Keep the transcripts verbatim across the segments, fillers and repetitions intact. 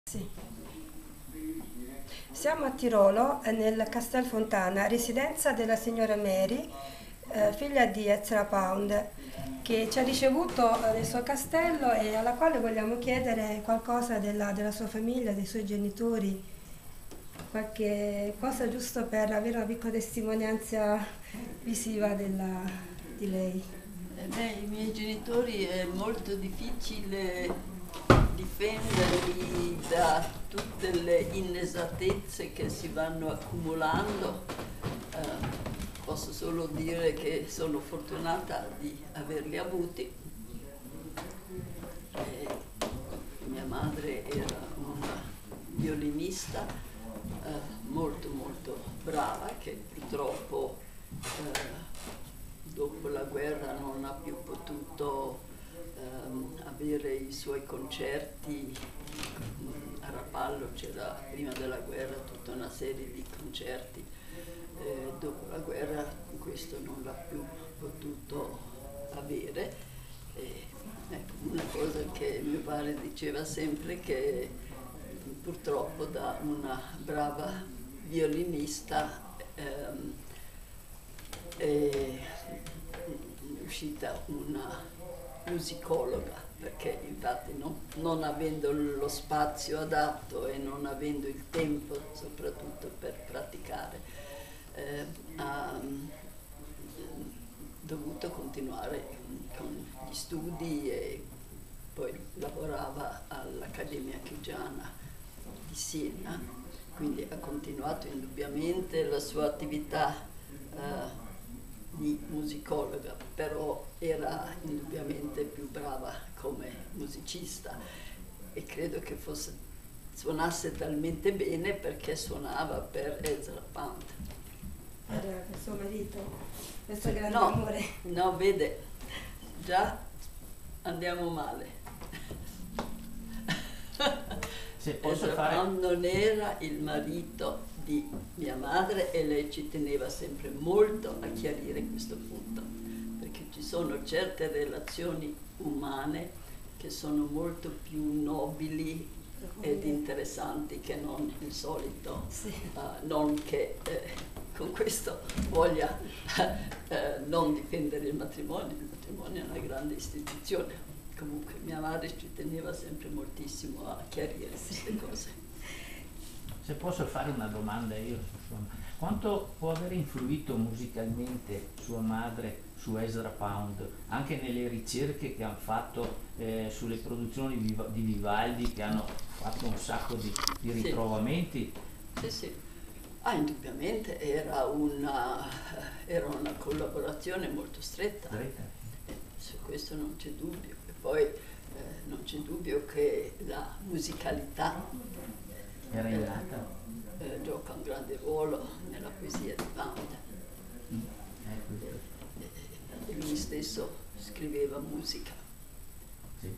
Sì. Siamo a Tirolo, eh, nel Castel Fontana, residenza della signora Mary, eh, figlia di Ezra Pound, che ci ha ricevuto eh, nel suo castello e alla quale vogliamo chiedere qualcosa della, della sua famiglia, dei suoi genitori, qualche cosa giusto per avere una piccola testimonianza visiva della- di lei. Eh beh, i miei genitori è molto difficile difenderli da tutte le inesattezze che si vanno accumulando. Eh, posso solo dire che sono fortunata di averli avuti. Eh, mia madre era una violinista eh, molto molto brava che purtroppo eh, dopo la guerra non ha più potuto ehm, avere i suoi concerti. A Rapallo c'era prima della guerra tutta una serie di concerti, eh, dopo la guerra questo non l'ha più potuto avere. E, ecco, una cosa che mio padre diceva sempre, che purtroppo da una brava violinista ehm, è uscita una musicologa, perché infatti non, non avendo lo spazio adatto e non avendo il tempo soprattutto per praticare, eh, ha mm, dovuto continuare con gli studi e poi lavorava all'Accademia Chigiana di Siena, quindi ha continuato indubbiamente la sua attività eh, di musicologa, però era indubbiamente più brava come musicista e credo che fosse, suonasse talmente bene perché suonava per Ezra Pound. Per il suo marito, questo grande No, amore. no, vede, già andiamo male. Se posso Ezra fare... Pound non era il marito di mia madre e lei ci teneva sempre molto a chiarire questo punto, perché ci sono certe relazioni umane che sono molto più nobili ed interessanti che non il solito, Sì. uh, non che eh, con questo voglia eh, non difendere il matrimonio. Il matrimonio è una grande istituzione. Comunque mia madre ci teneva sempre moltissimo a chiarire queste cose. Se posso fare una domanda io, insomma, quanto può aver influito musicalmente sua madre su Ezra Pound, anche nelle ricerche che hanno fatto eh, sulle produzioni Viva- di Vivaldi, che hanno fatto un sacco di, di Sì. ritrovamenti? Sì, sì. Ah, indubbiamente era una, era una collaborazione molto stretta. Stretta. Eh, su questo non c'è dubbio. E poi eh, non c'è dubbio che la musicalità Era eh, innata? eh, gioca un grande ruolo nella poesia di Pound. Mm. Eh, questo. E lui stesso scriveva musica. Sì.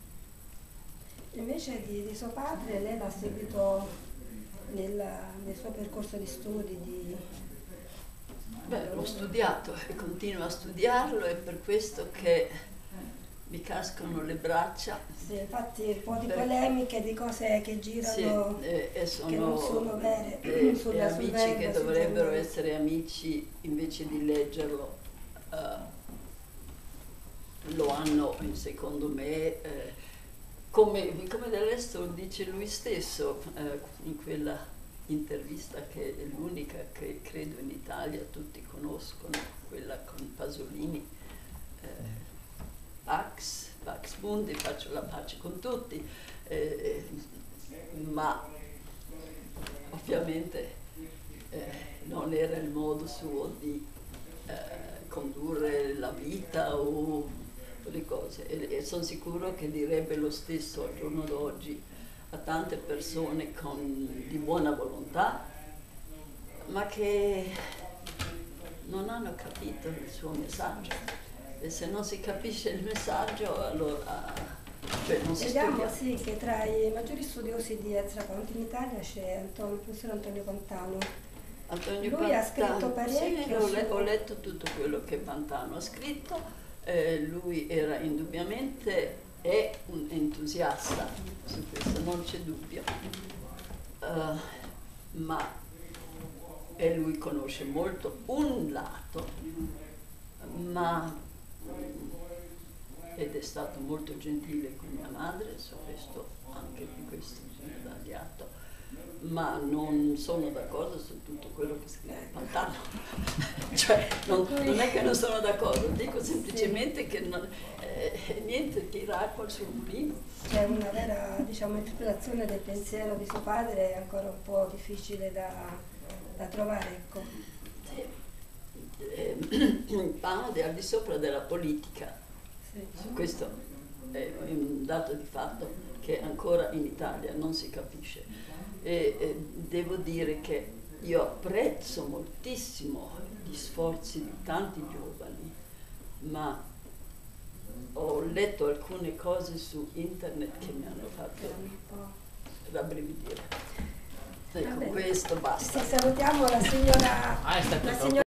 Invece di, di suo padre, lei l'ha seguito nel, nel suo percorso di studi, di... Beh, l'ho studiato e continuo a studiarlo, è per questo che mi cascano le braccia. Sì, infatti un po' di Per- polemiche, di cose che Sì, girano, e, e sono, che non sono vere, e- sulla- e sul amici verbo, che sui dovrebbero generi. essere amici, invece di leggerlo, eh, lo hanno, secondo me, eh, come, come del resto dice lui stesso eh, in quella intervista, che è l'unica che credo in Italia tutti conoscono, quella con Pasolini. eh, Pax, Pax Mundi, faccio la pace con tutti, eh, ma ovviamente eh, non era il modo suo di eh, condurre la vita o le cose, e, e sono sicuro che direbbe lo stesso al giorno d'oggi a tante persone con, di buona volontà, ma che non hanno capito il suo messaggio. E se non si capisce il messaggio, allora cioè non si Vediamo, studia. sì, che tra i maggiori studiosi di Ezra Pound in Italia c'è Antonio, il professor Antonio Pantano. Antonio Lui ha Pantano, scritto parecchio sì, ho, le- su- ho letto tutto quello che Pantano ha scritto. Eh, lui era indubbiamente è un entusiasta, su questo non c'è dubbio, uh, ma e lui conosce molto un lato, ma ed è stato molto gentile con mia madre, su questo, anche di questo bisogna dargli atto, ma non sono d'accordo su tutto quello che scrive Pantano. Cioè, non, non è che non sono d'accordo, dico semplicemente che non, eh, niente tira acqua al suo mulino. C'è una vera, diciamo, interpretazione del pensiero di suo padre, è ancora un po' difficile da, da trovare, ecco. Sì. Eh, Pound è al di sopra della politica. Sì. Questo è un dato di fatto che ancora in Italia non si capisce. E, e devo dire che io apprezzo moltissimo gli sforzi di tanti giovani, ma ho letto alcune cose su internet che mi hanno fatto rabbrividire. E con questo basta. Sì, salutiamo la signora, Ah, è stato la troppo. signora